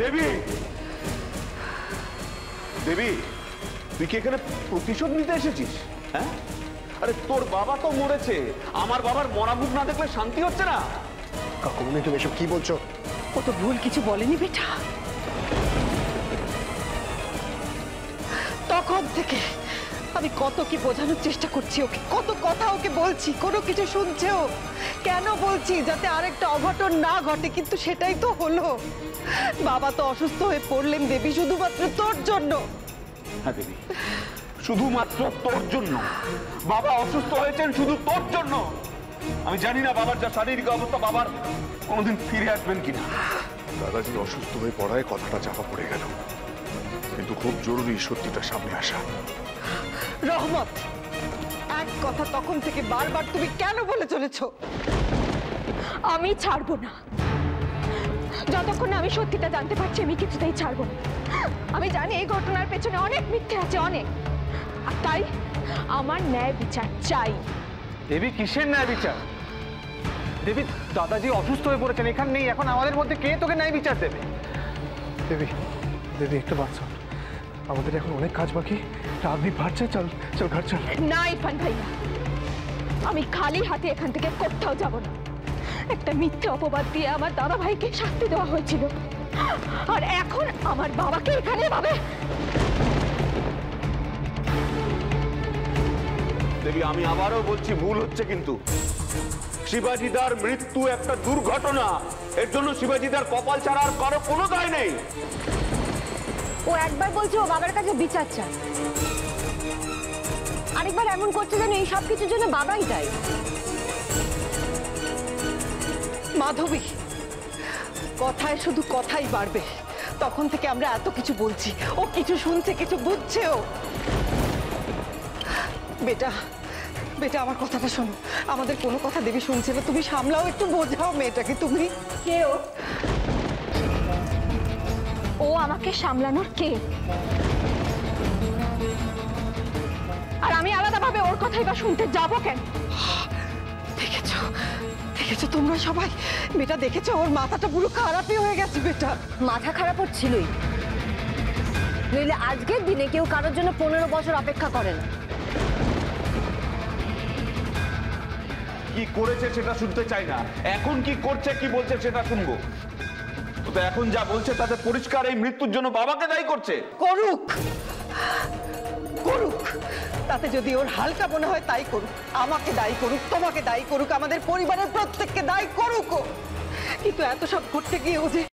দেবী, দেবী, তুই কি এখানে প্রতিশোধ নিতে এসেছিস? হ্যাঁ, আরে তোর বাবা তো মরেছে, আমার বাবার মরা মুখ না দেখলে শান্তি হচ্ছে না। কাকুমনি, তুমি এসব কি বলছো? ও তো ভুল কিছু বলেনি বেটা। তখন থেকে আমি কত কি বোঝানোর চেষ্টা করছি ওকে, কত কথা ওকে বলছি, কোনো কিছু শুনছেও। কেন বলছি? যাতে আরেকটা অঘটন না ঘটে, কিন্তু সেটাই তো হলো। বাবা তো অসুস্থ হয়ে পড়লেন দেবী শুধুমাত্র তোর জন্য। হ্যাঁ দেবী, শুধুমাত্র তোর জন্য। বাবা অসুস্থ হয়েছেন শুধু তোর জন্য। আমি জানি না বাবার যা শারীরিক অবস্থা, বাবার কোনোদিন ফিরে আসবেন কিনা। দাদাজি অসুস্থ হয়ে পড়ায় কথাটা চাপা পড়ে গেল, কিন্তু খুব জরুরি সত্যিটা সামনে আসা। রহমত, এক কথা তখন থেকে বারবার তুমি কেন বলে চলেছো? আমি ছাড়বো না। যতক্ষণ না আমি সত্যিটা জানতে পারছি, আমি কিছুতেই ছাড়বো না। আমি জানি এই ঘটনার পেছনে অনেক মিথ্যে আছে, অনেক। আর তাই আমার ন্যায় বিচার চাই। দেবী, কিসের ন্যায় বিচার? দেবী, দাদাজি অসুস্থ হয়ে পড়েছেন, এখানে নেই। এখন আমাদের মধ্যে কে তোকে ন্যায় বিচার দেবে? দেবী, দেবী একটু বাদ শোন, আমাদের এখন অনেক কাজ বাকি, রাত দিন বাড়ছে, চল চল ঘর চল। না ইরফান ভাইয়া, আমি খালি হাতে এখান থেকে কোথাও যাব না। একটা মিথ্যে অপবাদ দিয়ে আমার দাদা ভাইকে শাস্তি দেওয়া হয়েছিল, আর এখন আমার বাবাকে এখানে পাবে। দেবী, আমি আবারও বলছি, ভুল হচ্ছে কিন্তু। শিবাজিদার মৃত্যু একটা দুর্ঘটনা, এর জন্য শিবাজিদার কপাল ছাড়া আর কারো কোনো দায় নেই। ও একবার বলছে ও বাবার কাছে বিচার চায়, আরেকবার এমন করছে যেন এই সব কিছুর জন্য বাবাই দায়ী। মাধবী, কথায় শুধু কথাই বাড়বে। তখন থেকে আমরা এত কিছু বলছি, ও কিছু শুনছে, কিছু বুঝছেও। বেটা, বেটা আমার কথাটা শোনো। আমাদের কোনো কথা দেবী শুনছে না, তুমি সামলাও, একটু বোঝাও মেয়েটাকে। তুমি কে ও? ও আমাকে সামলানোর কে? আর আমি আলাদাভাবে ওর কথাই বা শুনতে যাবো কেন? দেখেছো, দেখেছো তোমরা সবাই? বেটা দেখেছো, ওর মাথাটা পুরো খারাপই হয়ে গেছে। বেটা মাথা খারাপ ওর ছিলই, নইলে আজকের দিনে কেউ কারোর জন্য 15 বছর অপেক্ষা করে না। কি করেছে সেটা শুনতে চাই না, এখন কি করছে, কি বলছে সেটা শুনবো। তো এখন যা বলছে তাতে পরিষ্কার এই মৃত্যুর জন্য বাবাকে দায়ী করছে। করুক, করুক, তাতে যদি ওর হালকা মনে হয় তাই করুক। আমাকে দায়ী করুক, তোমাকে দায়ী করুক, আমাদের পরিবারের প্রত্যেককে দায়ী করুক। কিন্তু এত সব করতে গিয়ে ও যে